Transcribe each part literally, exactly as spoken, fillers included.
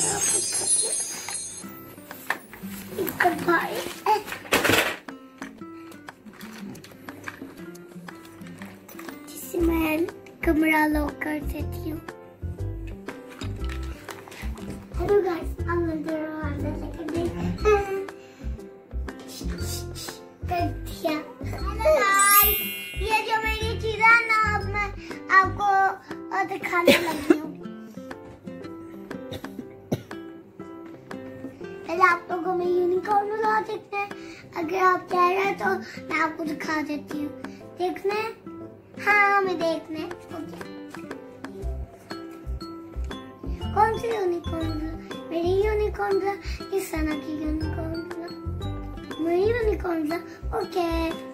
भाई जिससे मैं कमरा लॉक कर देती हूँ। Hello guys, I'm under under second day कर दिया। हेलो गाइस, ये जो मेरी चीज़ है ना, अब मैं आपको दिखाने लगी हूँ। पहले आप लोगों में यूनिकॉर्न लगा देखते हैं। अगर आप चाह रहे हैं तो मैं आपको दिखा देती हूँ। देखना है? हाँ, हमें देखना है। कौन सी यूनिकॉर्न? मेरी यूनिकॉर्न, इस सना की यूनिकॉर्न, मेरी यूनिकॉर्न। ओके,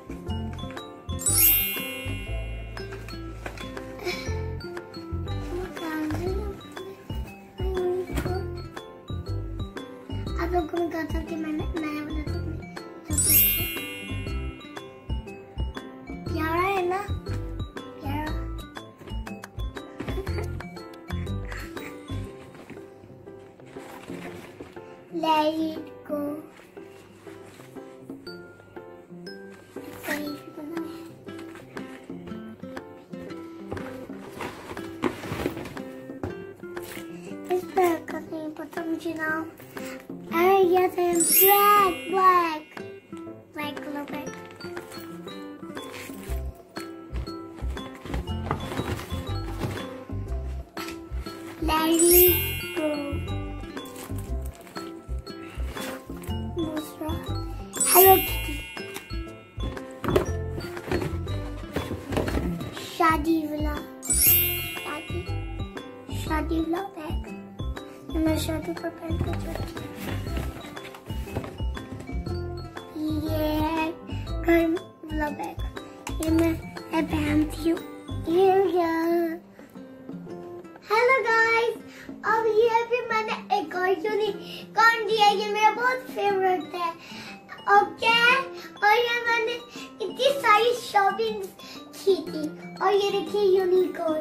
आप लोगों को मैं कहता कि मैंने नया वाला प्यारा है ना, प्यारा। Let it go। इस पर का नहीं पता मुझे नाम। अरे yes, I'm black, black, black color black। Let it go। दूसरा Hello Kitty। शादी वाला, शादी, शादी वाला बैग। मैं शादी पर पहन कर जाती हूँ। ये घर वाला बैग, ये मैं पहनती हूँ। ये हेलो गाइस, अब ये भी मैंने एक और यूनिकॉर्न दिया। ये मेरा बहुत फेवरेट है। ओके, और ये मैंने इतनी सारी शॉपिंग की थी। और ये देखिए यूनिकॉर्न,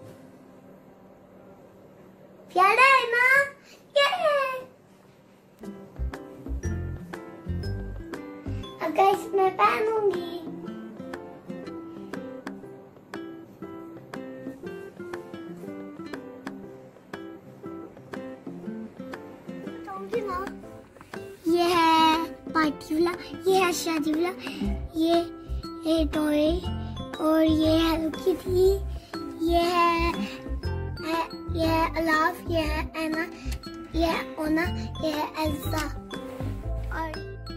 प्यारा है ना? अब गाइस मैं पहनूंगी। ये है पार्टी वाला, ये है शादी वाला, ये है टॉय, और ये है हेलो किटी, ये है, है ये है अलाफ, ये है एना, ये है ओना, ये है एल्सा। और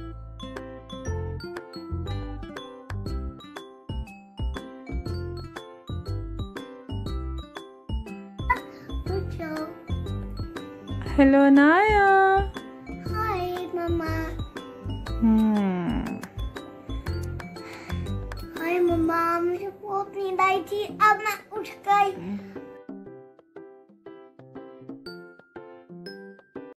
हेलो नाया। हाय मम्मा। हम्म हाय मम्मा, मुझे बहुत नींद आई थी, अब मैं उठ गई।